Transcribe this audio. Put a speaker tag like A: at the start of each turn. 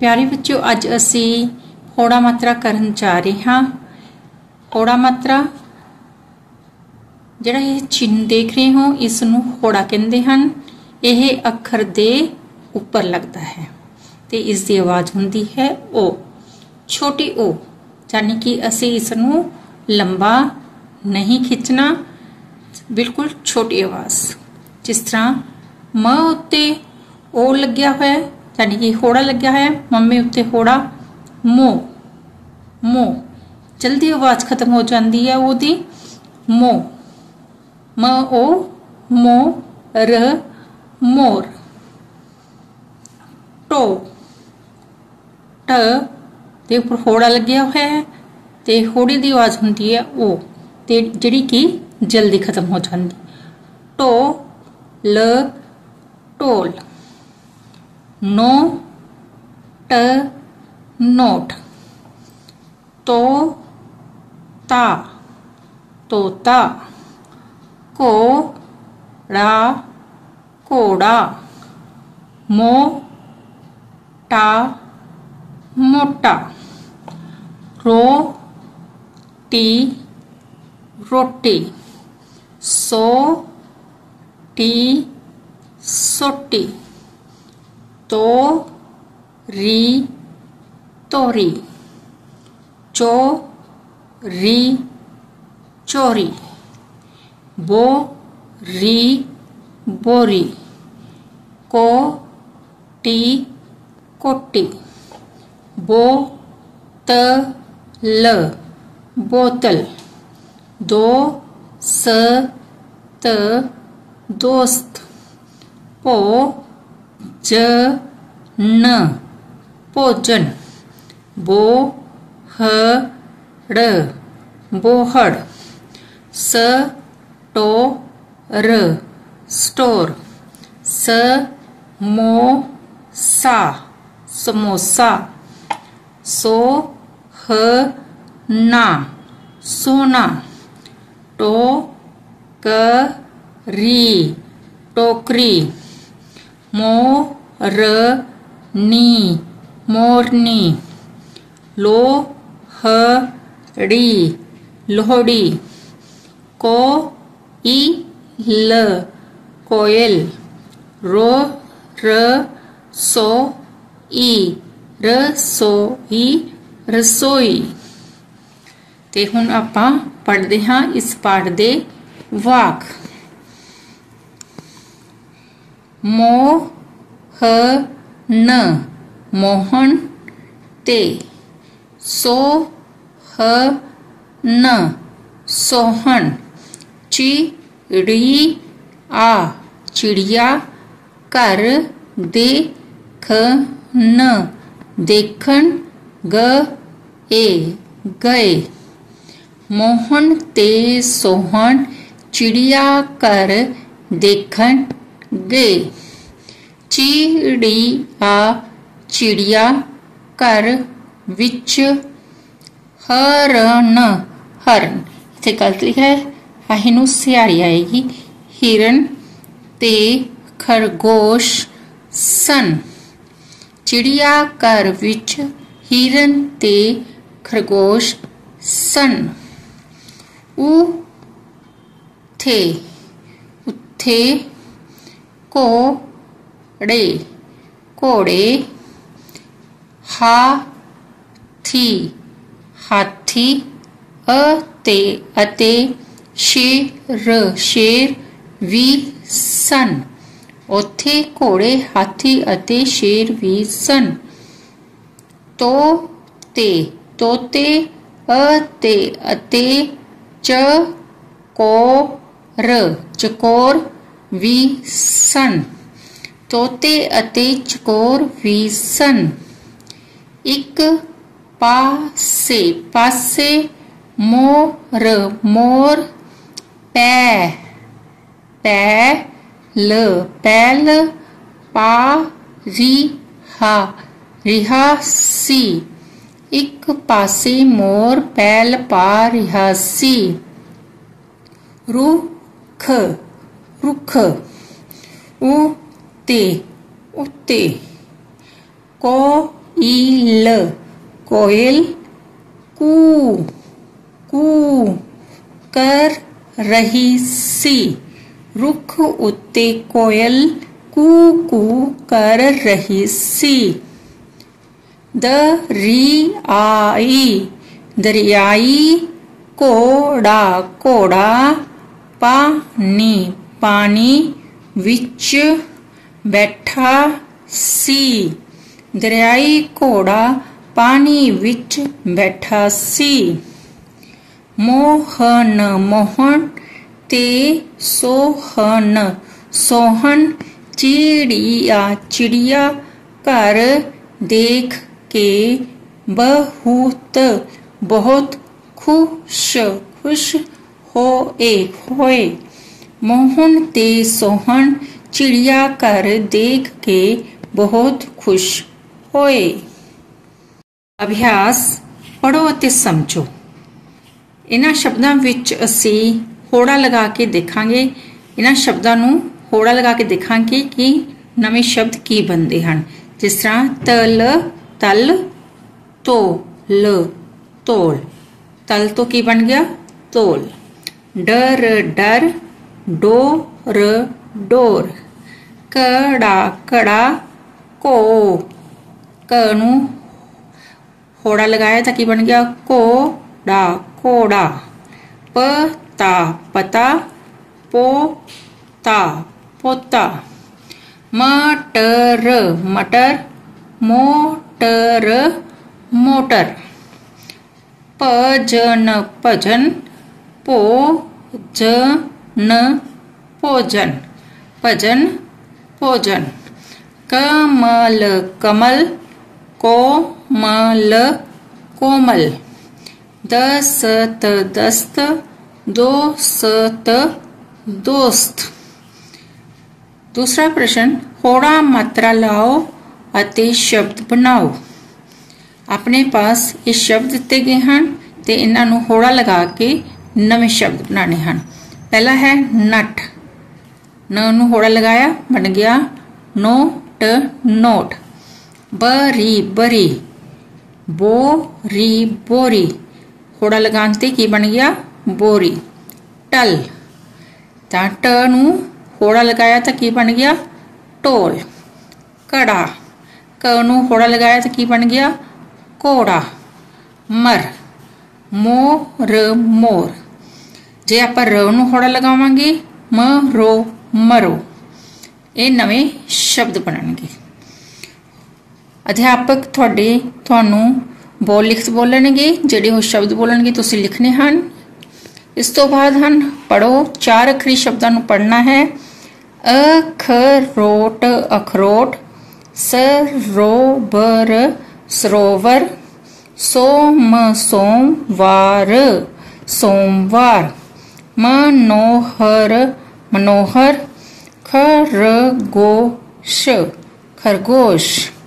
A: प्यारे बच्चों, अज असी होड़ा मात्रा करन जा रहे हाँ। होड़ा मात्रा जिहड़ा ये चिन्ह देख रहे हो, इसनूं होड़ा कहंदे हन। यह अखर दे उपर लगता है ते इसकी आवाज़ हुंदी है ओ, छोटी ओ, यानी कि असी इसनूं लंबा नहीं खिंचना, बिल्कुल छोटी आवाज़। जिस तरह म उत्ते ओ लग्या हुआ है, यानी कि होड़ा लग्या है, मम्मे उत्ते होड़ा मो, मो जल्दी आवाज़ खत्म हो जाती है ओदी। मो, म ओ मो, र मोर। टो, ट दे उपर होड़ा लग्या हुआ है ते होड़े की आवाज़ हुंदी है ओ, ते जिहड़ी कि जल्दी खत्म हो जाती। टो, ल टोल। नो, ट नोट। तो ता तोता। को ड़ा कोड़ा। मो टा मोटा। रो टी रोटी। सो टी सोटी। तो री तोरी। चो री चोरी। बो री बोरी। को टी कोटी। बो त ल बोतल। दो स त दोस्त। पो ज न भोजन। बो ह ड़ बोहड़। स टो र स्टोर। स मो सा समोसा। सो ह ना सोना। टो क री टोकरी। मो र नी मोरनी। लो ह ड़ी लोहड़ी। को ई ल कोयल। रो र सो ई रसोई रसोई। ते हुण आपां पढ़दे हां इस पाठ दे वाक। मो ह न मोहन ते। सो ह न सोहन। चिड़ी आ चिड़िया। कर दे ख न देखन। ग ए गए। मोहन ते सोहन चिड़िया घर देखन गए। चिड़िया चिड़िया घर विच। हरन हरन, इत्थे गलत लिखा है, आही सियारी आएगी। हिरन ते खरगोश सन। चिड़िया घर विच हिरन ते खरगोश सन। उथे उथे घोड़े घोड़े। हाथी हाथी। अते शेर शेर भी सन। उथे घोड़े हाथी अते शेर भी सन। तोते तोते। अते चकोर चकोर भी सन। तोते अते चकोर भी सन। एक पासे पासे। मोर मोर। पैल पैल। पारिहा रिहा सी। एक पासे मोर पैल पा रिहा सी। रुख रुख। उते उते। को कोयल कोयल कू कू कर रही सी रुख उत्ते कोयल कू कू कर रही सी दरियाई दरियाई घोड़ा घोड़ा पानी पानी विच बैठा सी दरियाई घोड़ा पानी विच बैठा सी मोहन मोहन ते सोहन सोहन चिड़िया चिड़िया घर देख के बहुत बहुत खुश खुश होए होए मोहन ते सोहन चिड़िया घर देख के बहुत खुश होए। अभ्यास पढ़ो ਅਤੇ समझो। इन्हां शब्दां विच असी होड़ा लगा के देखांगे। इन्हां शब्दां नूं होड़ा लगा के देखांगे कि नवे शब्द की बनते हैं। जिस तरह तल तल तोल तोल तल तो की बन गया तोल डर डर डोर डोर कड़ा कड़ा को कनू होड़ा लगाया तो की बन गया कोड़ा कोड़ा पता पता पोता पोता मटर मटर मोटर मोटर भजन भजन भोजन भोजन भजन भोजन कमल कमल कोमल कोमल दस्त दस्त दोस्त दोस्त। दूसरा प्रश्न होड़ा मात्रा लाओ अते शब्द बनाओ। अपने पास ये शब्द दिते गए हैं ते इन्हां नूं होड़ा लगा के नवे शब्द बनाने हैं। पहला है नट न नूं होड़ा लगाया बन गया नोट नोट बरी बरी बोरी बोरी होड़ा लगान ते की बन गया बोरी टल तां ट नूं होड़ा लगाया तो की बन गया ढोल घड़ा क नूं होड़ा लगाया तो की बन गया घोड़ा मर मोर मोर जे आपां र नूं होड़ा लगावांगे मरो मरो ये नवे शब्द बनणगे। अध्यापक तुहानूं बोल लिखत बोलणगे जिहड़े वो शब्द बोलणगे तुसीं लिखने हैं। इस तो बाद हम पढ़ो 4 अखरी शब्दों नूं पढ़ना है। अखरोट अखरोट सरोवर सरोवर सोम सोमवार सोमवार मनोहर मनोहर खरगोश खरगोश